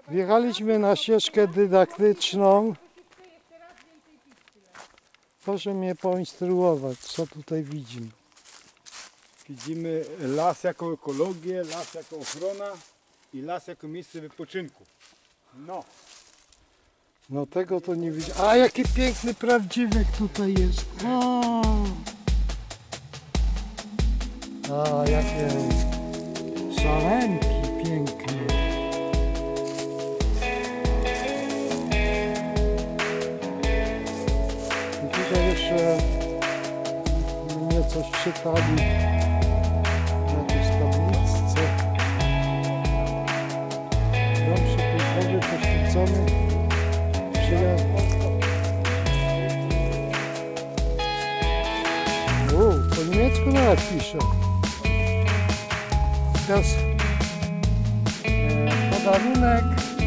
Wjechaliśmy na ścieżkę dydaktyczną. Proszę mnie poinstruować, co tutaj widzimy. Widzimy las jako ekologię, las jako ochrona i las jako miejsce wypoczynku. No tego to nie widzę. A jaki piękny prawdziwek tutaj jest. A jakie szarenki piękne. I tutaj jeszcze mnie coś czytali na jakiejś tabliczce. Dom przykulkowy poświęcony po niemiecku nawet pisze. Teraz podarunek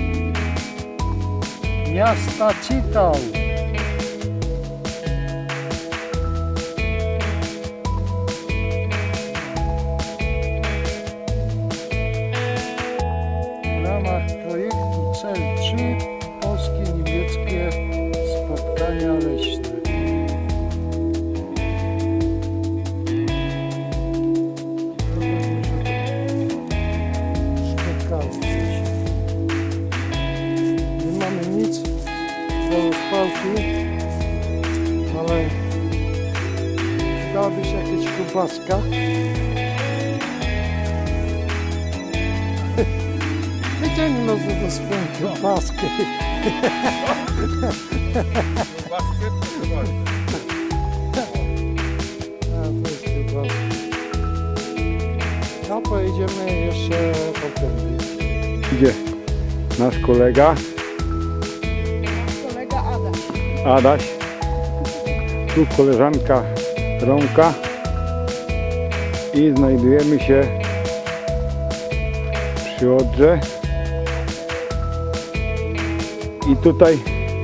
miasta Cittau. W ramach projektu CEL 3 polskie-niemieckie spotkania leśne. Nie mamy nic do rozpałki, ale przydałaby się jakaś kiełbaska. Wyciągnę do swoją kiełbaskę. A to jest kiełbaska. No pojedziemy jeszcze potem. Idzie nasz kolega. Adaś. Tu koleżanka Romka. I znajdujemy się przy Odrze. I tutaj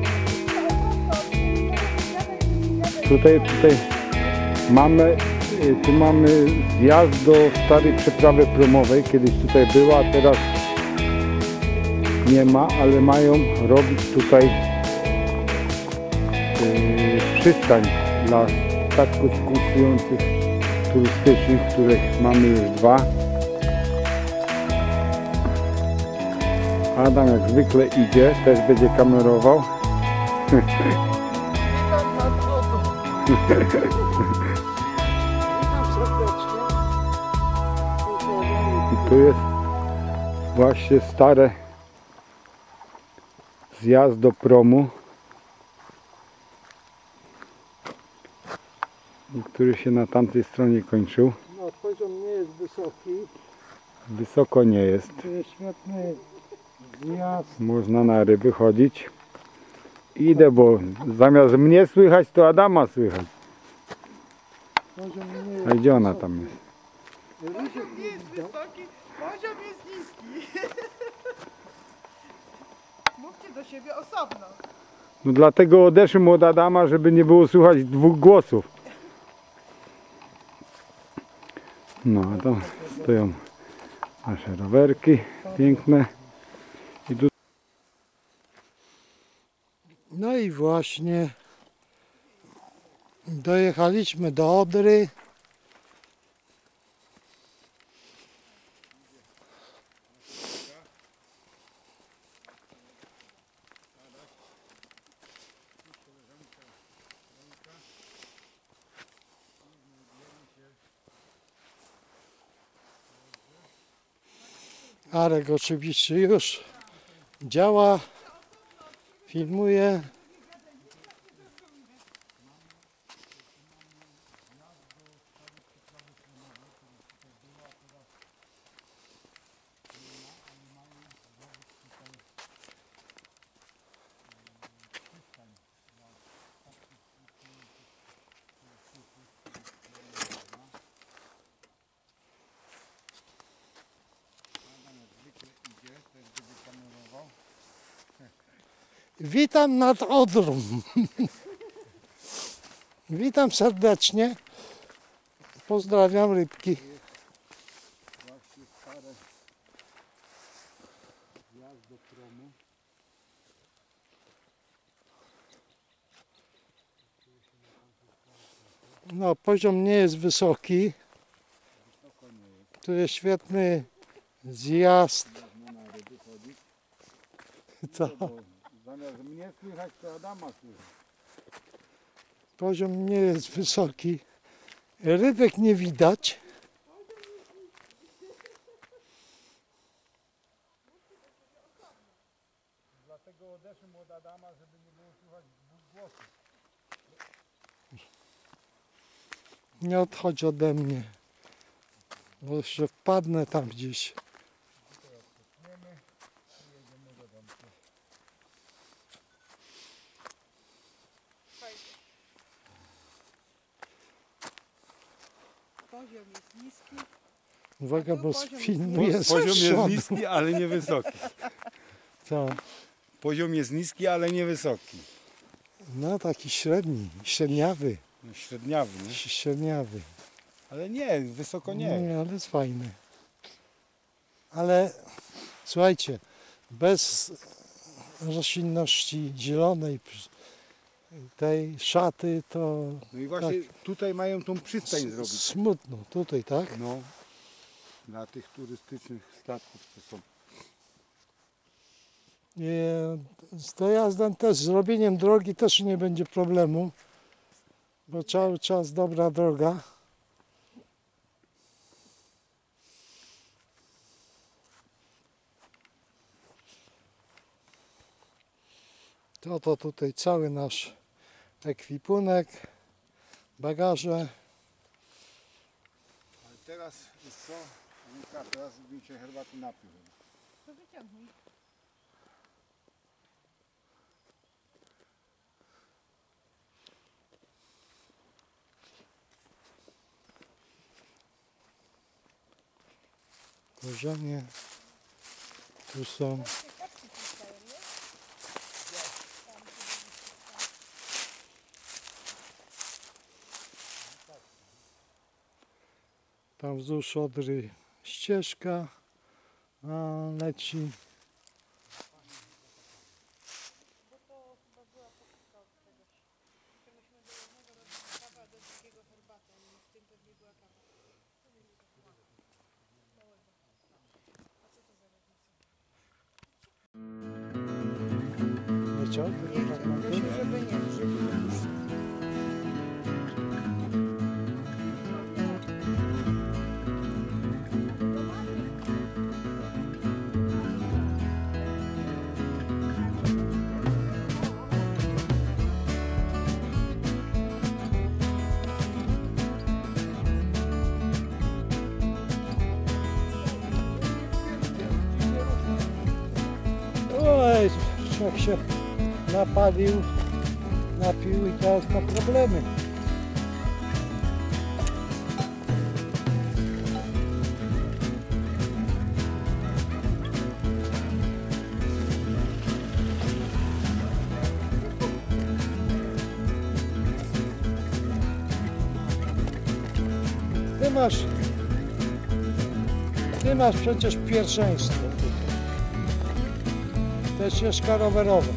mamy zjazd do starej przeprawy promowej. Kiedyś tutaj była, a teraz nie ma, ale mają robić tutaj przystań dla statków kursujących turystycznych, których mamy już 2. Adam jak zwykle idzie, też będzie kamerował. I tu jest właśnie stare zjazd do promu, który się na tamtej stronie kończył. No, poziom nie jest wysoki. Wysoko nie jest. To jest świetny zjazd. Można na ryby chodzić. Idę, bo zamiast mnie słychać, to Adama słychać. Poziom nie jest A gdzie ona wysoki. tam jest? Poziom nie jest wysoki, poziom jest niski. Mówcie do siebie osobno. No dlatego odeszłem od Adama, żeby nie było słychać 2 głosów. No, a tam stoją nasze rowerki piękne. I tu... No i właśnie dojechaliśmy do Odry. Arek oczywiście już działa, filmuje. Witam nad Odrą. Witam serdecznie. Pozdrawiam rybki. Wjazd do promu. No, poziom nie jest wysoki. Wysoko nie jest. Tu jest świetny zjazd. Można nawet wychodzić. Co? Bo zamiast mnie słychać, to Adama słychać. Poziom nie jest wysoki. Rybek nie widać. Dlatego odeszłem od Adama, żeby nie było słychać dwóch głosów. Nie odchodź ode mnie. Bo jeszcze wpadnę tam gdzieś. Tniemy i jedziemy do domku. Poziom jest niski. Uwaga, bo Poziom jest filmuje z Poziom jest przodu. niski, ale nie wysoki. Co? Poziom jest niski, ale nie wysoki. No taki średni, średniawy. No, średniawy, nie? Średniawy. Ale nie, wysoko nie. Nie, ale jest fajny. Ale słuchajcie, bez roślinności zielonej, tej szaty, to No i właśnie tutaj mają tą przystań zrobić. smutno. Tutaj, tak? No, dla tych turystycznych statków, co są. Z dojazdem też, z robieniem drogi też nie będzie problemu, bo cały czas dobra droga. To tutaj cały nasz ekwipunek, bagaże. Ale teraz jest co? Łuka, teraz bym się herbaty napił. To wyciągnij. Poziomie. Tu są. Tam wzdłuż Odry ścieżka leci. Leciał? Myślę, żeby nie. Oj, jak się napalił, napił i teraz ma problemy. Ty masz przecież pierwszeństwo. To jest ścieżka rowerowa.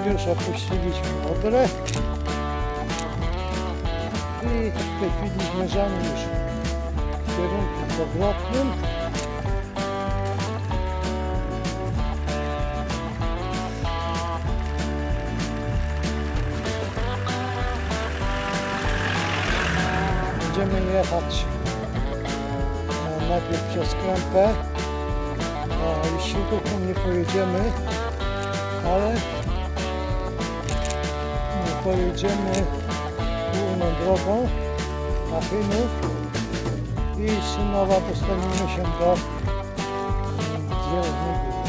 Już opuściliśmy Odrę i w tej chwili zmierzamy już w kierunku powrotnym. Będziemy jechać najpierw przez Krępę, a już Śwituchą nie pojedziemy, ale pojedziemy główną drogą na Chynów i z Synowa dostaniemy się do Zielonej Góry.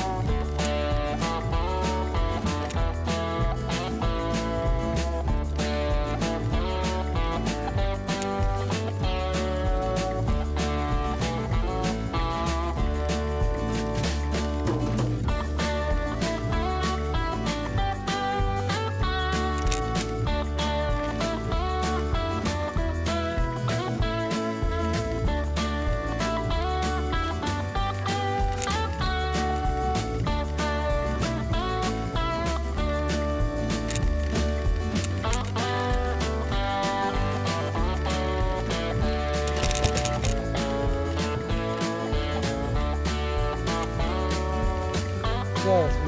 Zaraz